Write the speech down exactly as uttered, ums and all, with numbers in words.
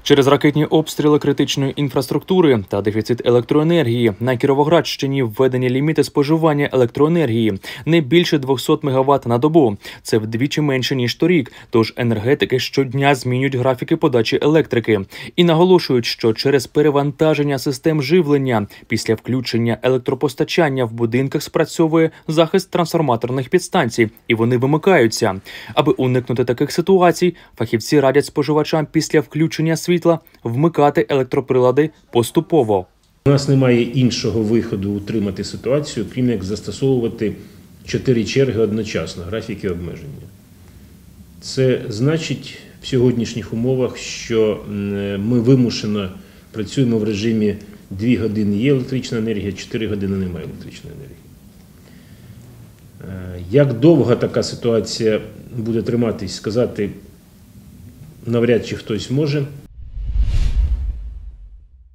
Через ракетні обстріли критичної інфраструктури та дефіцит електроенергії на Кіровоградщині введені ліміти споживання електроенергії не більше двохсот мегаватт на добу. Це вдвічі менше, ніж торік, тож енергетики щодня змінюють графіки подачі електрики. І наголошують, що через перевантаження систем живлення після включення електропостачання в будинках спрацьовує захист трансформаторних підстанцій, і вони вимикаються. Аби уникнути таких ситуацій, фахівці радять споживачам після включення світла вмикати електроприлади поступово. У нас немає іншого виходу утримати ситуацію, крім як застосовувати чотири черги одночасно, графіки обмеження. Це значить в сьогоднішніх умовах, що ми вимушено працюємо в режимі дві години є електрична енергія, чотири години немає електричної енергії. Як довго така ситуація буде триматись, сказати навряд чи хтось може.